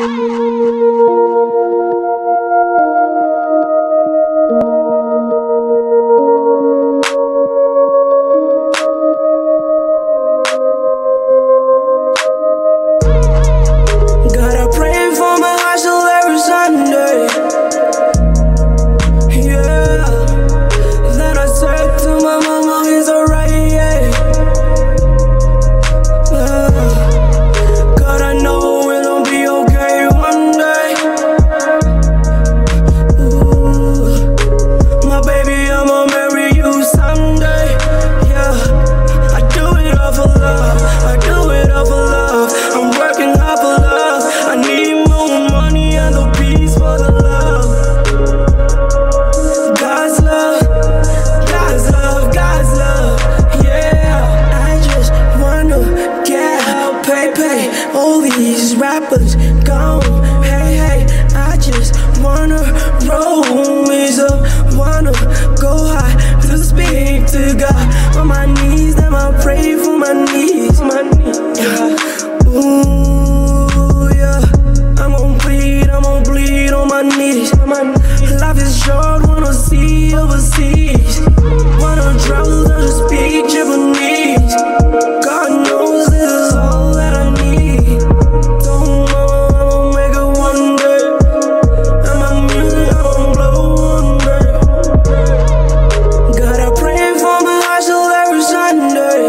All these rappers gone, hey, hey, I just wanna roll me up, wanna go high, to speak to God. On my knees, then I pray for my knees, yeah. Ooh, yeah, I'm gon' bleed on my knees. Life is short, wanna see overseas, wanna travel, just speak Japanese. God knows this is all that I need. Don't know I'ma make it one day, and my music I'ma blow one day. God, I pray for my hustle every Sunday.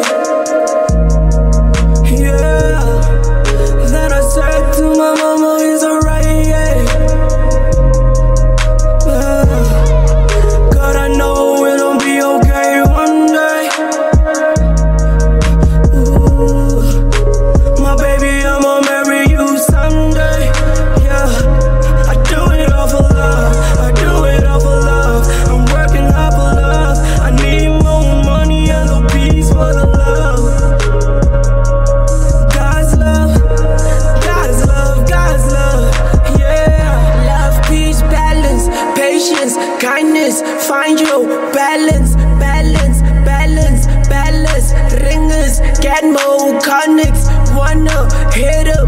Yeah, then I said to my mama, it's alright, yeah. God, I know it'll be okay one day. Ooh, my baby, I'ma marry you someday. Yeah, I do it all for love, I do it all for love. I'm working hard for love, I need more money and the peace for the love. God's love, God's love, God's love, yeah. Love, peace, balance, patience, kindness, find your balance, balance, balance, balance. Ringers, get more connects, wanna hit up.